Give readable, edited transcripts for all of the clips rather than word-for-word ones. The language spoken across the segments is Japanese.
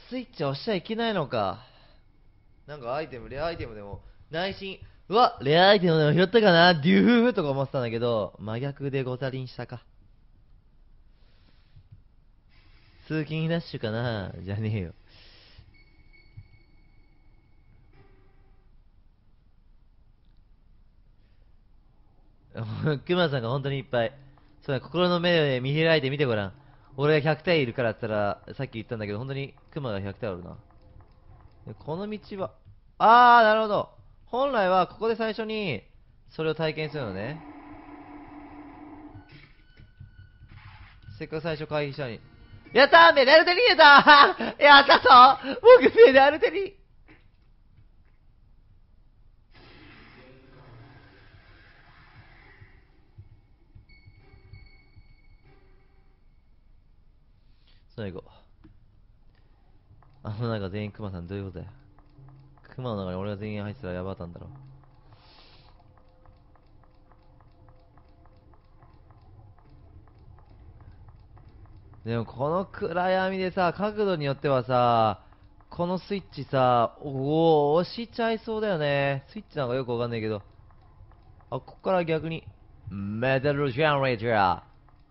スイッチ押しちゃいけないのか。なんかアイテム、レアアイテムでも、内心、うわ、レアアイテムでも拾ったかなデューとか思ってたんだけど、真逆でござりにしたか。通勤ラッシュかなじゃねえよ。クマさんが本当にいっぱい。そうだ、心の目で見開いてみてごらん。俺が100体いるからって言ったら、さっき言ったんだけど、本当にクマが100体おるな。でこの道は、なるほど。本来はここで最初に、それを体験するのね。せっかく最初回避したのに。やったーメダル手に入れたーやったぞ僕メダル手にそれ行こう。あの中全員クマさんどういうことだよ。クマの中に俺が全員入ってたらやばかったんだろう。でもこの暗闇でさ、角度によってはさ、このスイッチさ、押しちゃいそうだよね。スイッチなんかよくわかんないけど。ここから逆に、メダルジェネレータ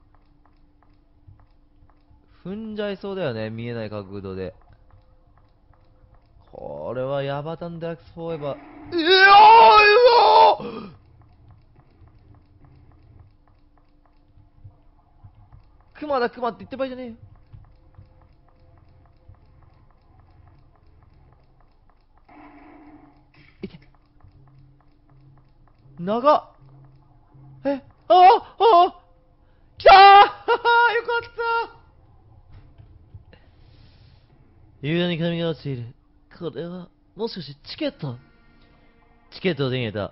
ー。踏んじゃいそうだよね、見えない角度で。これはヤバタンデラックスフォーエバー。クマだクマって言ってばいいじゃねえよ。いて。長っ。来たーよかった夕闇に髪が落ちている。これは、もしかしてチケットを手に入れた。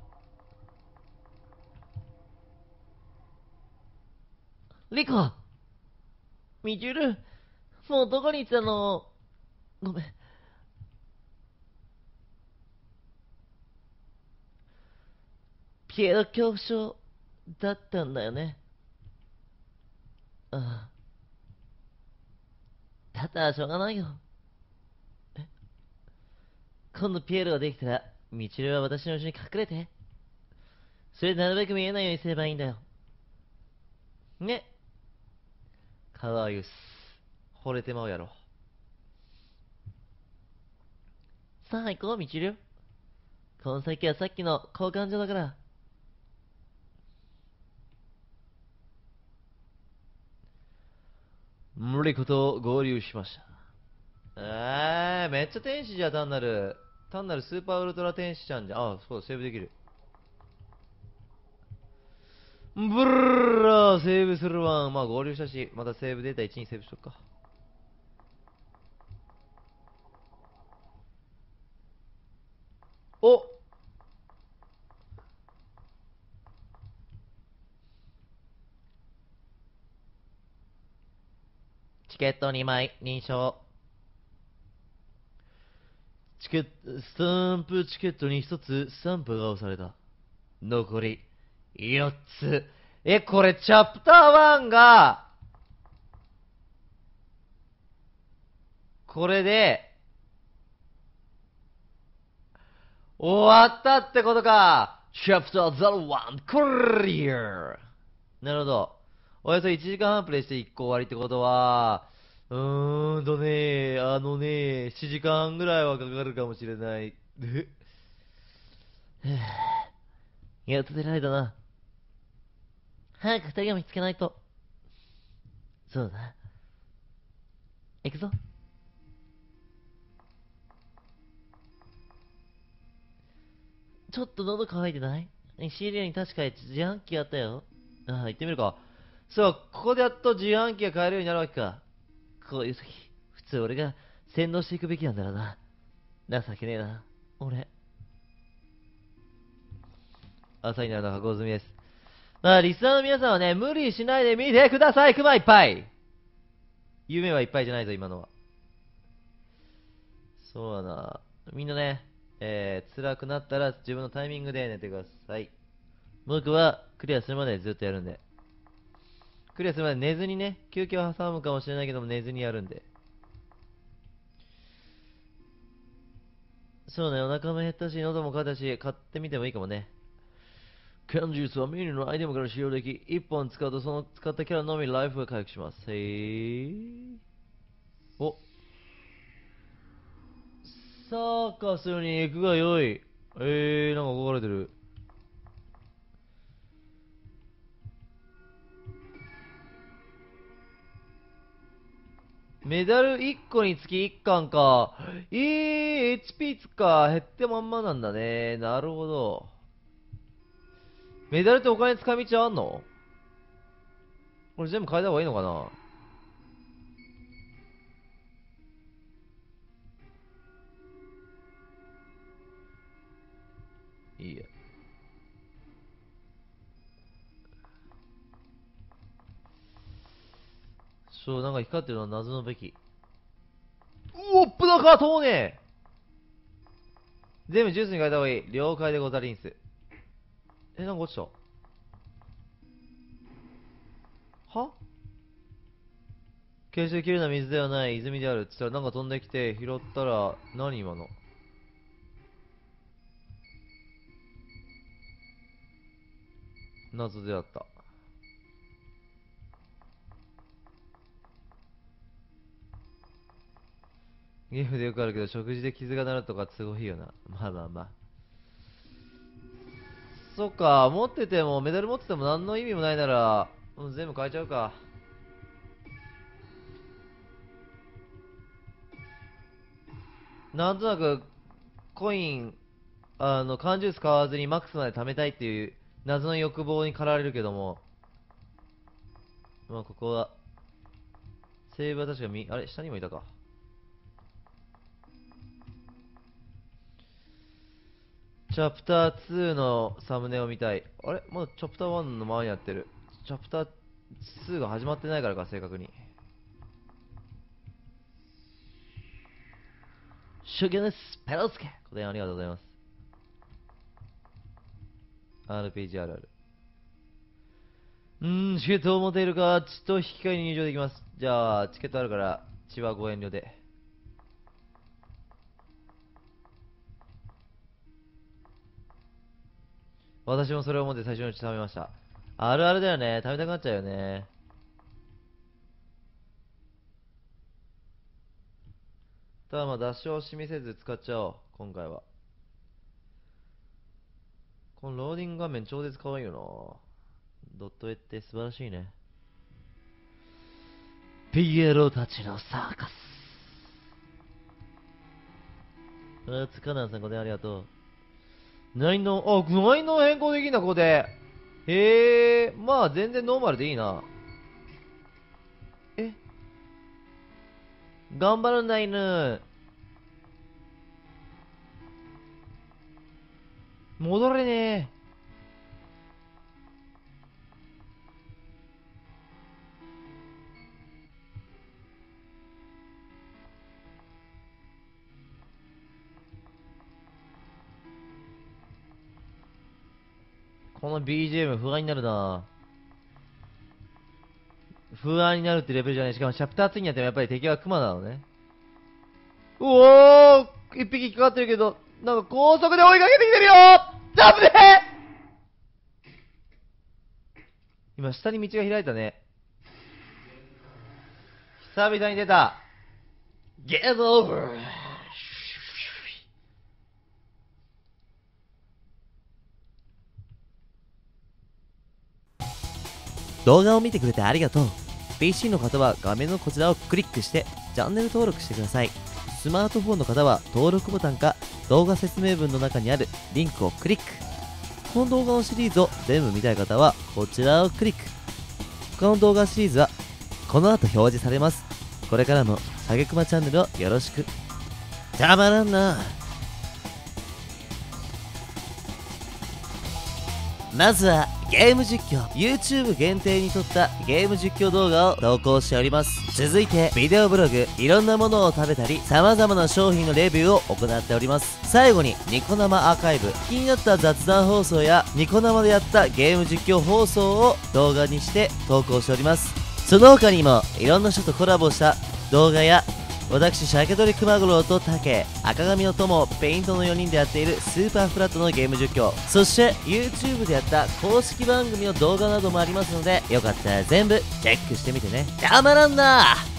リコミチュルもうどこに行ってたのごめん。ピエロ恐怖症だったんだよね。ああ。だったらしょうがないよ。今度ピエロができたら、ミチルは私の後ろに隠れて。それでなるべく見えないようにすればいいんだよ。ね。かわいいっす。惚れてまうやろ。さあ行こう、ミチル。この先はさっきの交換所だから。無理こと合流しました。めっちゃ天使じゃ単なるスーパーウルトラ天使ちゃんじゃん。そうだ、セーブできる。ブルーセーブするわん。まあ合流したし、またセーブデータ1にセーブしとくか。おチケット2枚認証。スタンプチケットに1つスタンプが押された。残り4つ。これチャプター1が、これで、終わったってことか。チャプター01クリア。なるほど。およそ1時間半プレイして1個終わりってことは、7時間ぐらいはかかるかもしれない。やっと出られたな。早く二人を見つけないと。そうだ。行くぞ。ちょっと喉乾いてない？シリアに確か自販機あったよ。行ってみるか。そう、ここでやっと自販機が買えるようになるわけか。こういう時、普通俺が先導していくべきなんだろうな。情けねえな。俺。朝になるのは箱済みです。まあ、リスナーの皆さんはね、無理しないで見てください、熊いっぱい。夢はいっぱいじゃないぞ、今のは。そうだな。みんなね、辛くなったら自分のタイミングで寝てください。僕はクリアするまでずっとやるんで。クリアするまで寝ずにね、休憩を挟むかもしれないけども寝ずにやるんで。 そうね、お腹も減ったし、喉も渇いたし、買ってみてもいいかもね。剣術はメニューのアイテムから使用でき、1本使うとその使ったキャラのみライフが回復します。へー。お。サーカスに行くが良い。なんか書かれてる。メダル1個につき1巻か。HP つか、減ってまんまなんだね。なるほど。メダルってお金使い道あんの？これ全部変えた方がいいのかな？いいや。そう、なんか光ってるのは謎のべき。おっぷだか通ねえ。全部ジュースに変えた方がいい。了解でござりんす。なんか落ちた。は？決してきれいな水ではない泉であるって言ったらなんか飛んできて拾ったら、何今の。謎であった。ゲームでよくあるけど食事で傷がなるとかすごいよな。まあまあまあ。そっか、持っててもメダル持ってても何の意味もないなら、全部変えちゃうか。なんとなくコイン缶ジュース買わずにマックスまで貯めたいっていう謎の欲望に駆られるけども、まあここはセーブは確かあれ下にもいたか。チャプター2のサムネを見たい。あれまだチャプター1の前にやってる。チャプター2が始まってないからか、正確に。シュゲネスペロスケご提案ありがとうございます。RPG あるある。チケットを持っているか、血と引き換えに入場できます。じゃあ、チケットあるから、血はご遠慮で。私もそれを思って最初のうち食べました。あるあるだよね。食べたくなっちゃうよね。ただまあ、出し惜しみせず使っちゃおう。今回は。このローディング画面超絶可愛いよな。ドット絵って素晴らしいね。ピエロたちのサーカス。つかなんさんご提案ありがとう。内容変更できんだ、ここで。へえ、まあ全然ノーマルでいいな。頑張るんだ、犬。戻れねえ。この BGM 不安になるな。不安になるってレベルじゃない。しかもチャプター2になってもやっぱり敵はクマなのね。うおー、一匹引っかかってるけど、なんか高速で追いかけてきてるよー。ジャンプで今下に道が開いたね。久々に出た。Get over! 動画を見てくれてありがとう。PC の方は画面のこちらをクリックしてチャンネル登録してください。スマートフォンの方は登録ボタンか動画説明文の中にあるリンクをクリック。この動画のシリーズを全部見たい方はこちらをクリック。他の動画シリーズはこの後表示されます。これからもさげくまチャンネルをよろしく。たまらんな。まずはゲーム実況、 YouTube 限定に撮ったゲーム実況動画を投稿しております。続いてビデオブログ、いろんなものを食べたり様々な商品のレビューを行っております。最後にニコ生アーカイブ、気になった雑談放送やニコ生でやったゲーム実況放送を動画にして投稿しております。その他にもいろんな人とコラボした動画や私、シャケドリ熊五郎と竹、赤髪の友、ペイントの4人でやっているスーパーフラットのゲーム実況、そして YouTube でやった公式番組の動画などもありますので、よかったら全部チェックしてみてね。たまらんな。